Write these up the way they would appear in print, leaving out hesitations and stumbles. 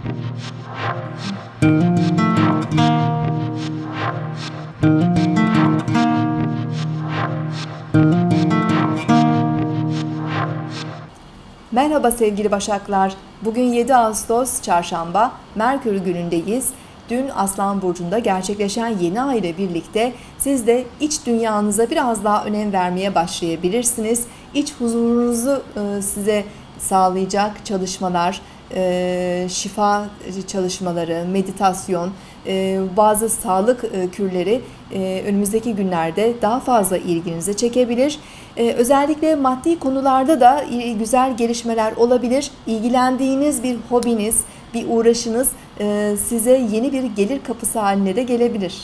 Merhaba sevgili Başaklar. Bugün 7 Ağustos Çarşamba, Merkür günündeyiz. Dün Aslan Burcu'nda gerçekleşen yeni ay ile birlikte siz de iç dünyanıza biraz daha önem vermeye başlayabilirsiniz. İç huzurunuzu size sağlayacak çalışmalar, şifa çalışmaları, meditasyon, bazı sağlık kürleri önümüzdeki günlerde daha fazla ilginizi çekebilir. Özellikle maddi konularda da güzel gelişmeler olabilir. İlgilendiğiniz bir hobiniz, bir uğraşınız size yeni bir gelir kapısı haline de gelebilir.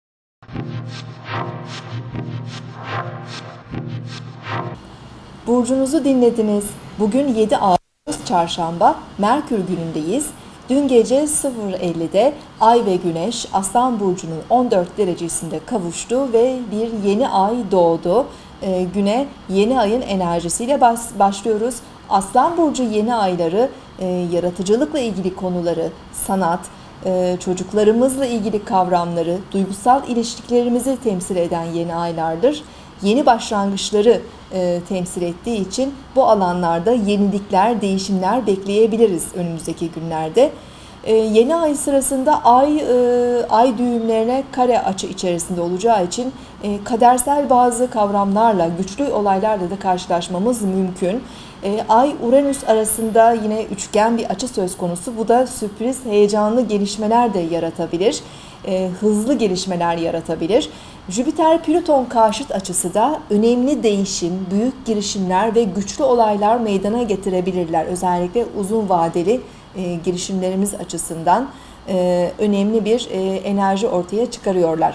Burcunuzu dinlediniz. Bugün 7 Ağustos Çarşamba, Merkür günündeyiz. Dün gece 0.50'de Ay ve Güneş Aslan Burcu'nun 14 derecesinde kavuştu ve bir yeni ay doğdu. Güne yeni ayın enerjisiyle başlıyoruz. Aslan Burcu yeni ayları yaratıcılıkla ilgili konuları, sanat, çocuklarımızla ilgili kavramları, duygusal ilişkilerimizi temsil eden yeni aylardır. Yeni başlangıçları temsil ettiği için bu alanlarda yenilikler, değişimler bekleyebiliriz önümüzdeki günlerde. Yeni ay sırasında ay düğümlerine kare açı içerisinde olacağı için kadersel bazı kavramlarla, güçlü olaylarla da karşılaşmamız mümkün. Ay-Uranüs arasında yine üçgen bir açı söz konusu. Bu da sürpriz, heyecanlı gelişmeler de yaratabilir. Hızlı gelişmeler yaratabilir. Jüpiter-Plüton karşıt açısı da önemli değişim, büyük girişimler ve güçlü olaylar meydana getirebilirler. Özellikle uzun vadeli girişimlerimiz açısından önemli bir enerji ortaya çıkarıyorlar.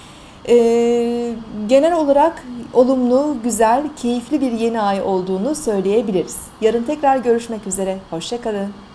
Genel olarak olumlu, güzel, keyifli bir yeni ay olduğunu söyleyebiliriz. Yarın tekrar görüşmek üzere. Hoşça kalın.